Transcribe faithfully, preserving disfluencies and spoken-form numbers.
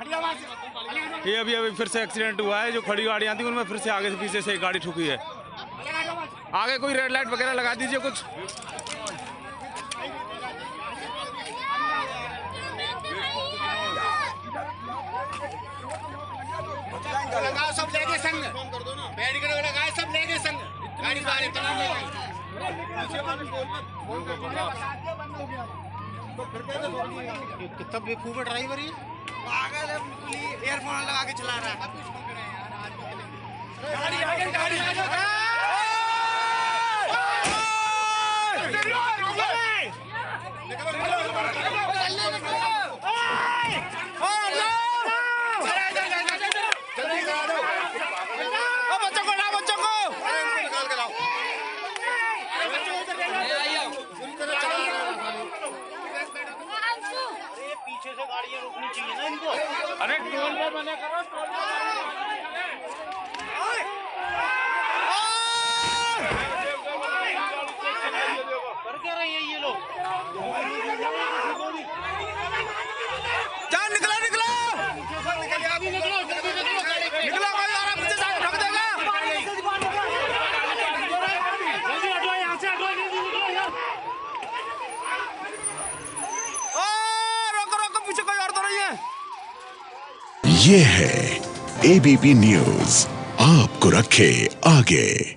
ये अभी अभी फिर से एक्सीडेंट हुआ है। जो खड़ी गाड़ियाँ थी उनमें फिर से आगे से पीछे से एक गाड़ी ठुकी है। आगे कोई रेड लाइट वगैरह लगा दीजिए कुछ। लगाओ सब लेके संग, बैरिकेड लगाए सब लेके संग, गाड़ी बाहर कितना बेवकूफ ड्राइवर है, पागल है बिल्कुल ही, ईयरफोन लगा के चला रहा है। गाड़ी आगे, गाड़ी आगे। पीछे से गाड़ियां रोकनी चाहिए ना इनको। अरे टोल पे मना करो, टोल कर क्या रहे हैं ये लोग? चल निकलो निकलो अभी निकलो निकलो, भाई आराम से साइड रख देगा। जल्दी हटो यहाँ से, हटो निकलो यार। ये है एबीपी न्यूज, आपको रखे आगे।